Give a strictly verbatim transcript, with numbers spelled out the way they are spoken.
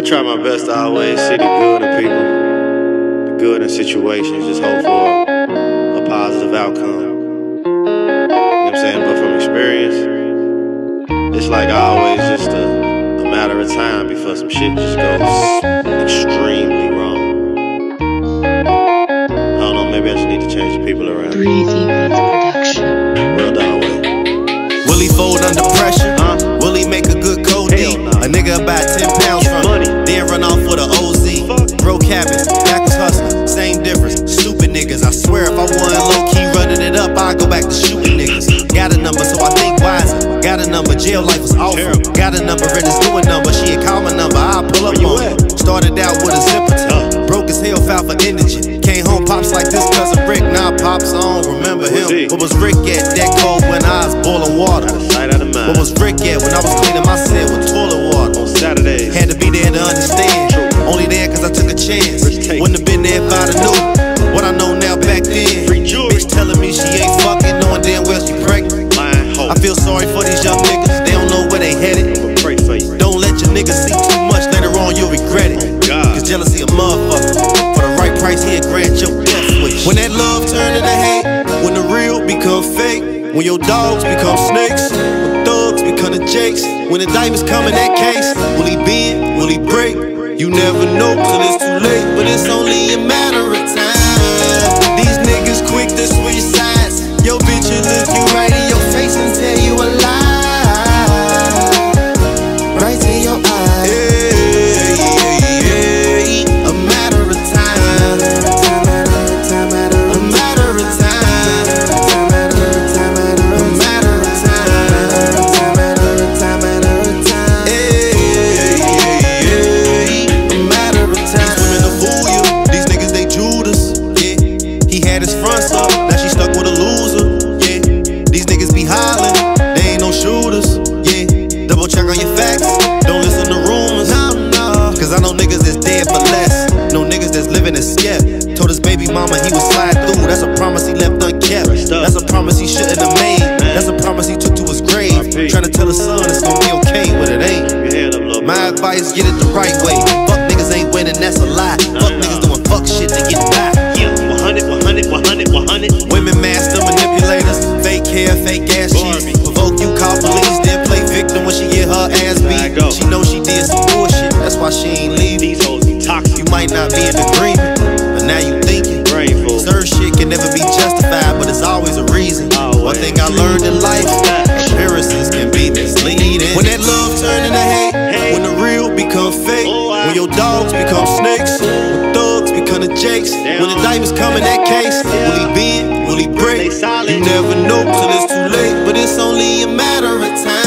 try my best to always see the good in people, the good in situations, just hope for a, a positive outcome. You know what I'm saying? But from experience, it's like always just a, a matter of time before some shit just goes extremely wrong. I don't know, maybe I just need to change the people around. Breezy Beats Production. Well done, way. Will he fold under pressure? Huh? Will he make a good code D? No. A nigga about ten pounds from money, then run off with a O Z. Broke habits, backwards hustler, same difference. Stupid niggas, I swear if I wasn't low-key running it up, I'd go back to shooting niggas. Got a number, so I think wiser. Got a number, jail life was awful. Got a number, and it's doing number. She ain't call my number, I'll pull up on it. Started out with a zipper tuck, broke as hell, foul for indigent. Came home, pops like this cause of Rick. Now pops, I don't remember him. What was Rick at? That cold when I was boiling water. What was Rick at when I was cleaning my cell with toilet water? On Saturdays, had to be there to understand. True. Only there cause I took a chance. Wouldn't have been there if I'd have knew what I know now back then. Bitch telling me she ain't fucking, knowing damn well she pregnant. I feel sorry for these young niggas, they don't know where they headed. Don't let your niggas see too much, later on you'll regret it. Cause jealousy a motherfucker, for the right price he'll grant your death wish. When that love turn into hate, when the real become fake, when your dogs become snakes, when thugs become the jakes, when the diamonds come in that case, will he bend, will he break? You never know till it's too late, but it's only a matter of time. These niggas quick to switch sides. Your bitch will look you right in your face and tell you a lie, right in your eyes. Hey, hey, hey. A matter of time, a matter of time, a matter of time, a matter of time. Hey, hey, hey. A matter of time. These women to fool you, these niggas they Judas. Yeah, he had his fronts up, now she stuck with a loser. Yeah, these niggas be hollering, they ain't no shooters. Yeah, double check on your facts, don't listen to rumors. No, no, cause I know niggas that's dead for less. No niggas that's living is scared. Told his baby mama he would slide through. That's a promise he left unkept. That's a promise he shouldn't have made. That's a promise he took to his grave. Trying to tell his son it's gonna be okay, but it ain't. My advice, get it the right way. Fuck niggas ain't winning, that's a lie. Fuck niggas doing fuck shit to get by. one hundred, one hundred, one hundred, one hundred. Women master manipulators, fake hair, fake ass cheeks. Provoke you, call police, then play victim when she get her ass beat. She know she did some bullshit, that's why she ain't leave. These hoes be toxic. You might not be in agreement, but now you thinking. Certain shit can never be justified, but it's always a reason. One thing I learned in life, appearances can be misleading. When that love turn into hate, when the real become fake, when your dogs become snakes, when thugs become the jakes, when the diamonds come in that case, will he bend, will he break? You never know till it's too late, but it's only a matter of time.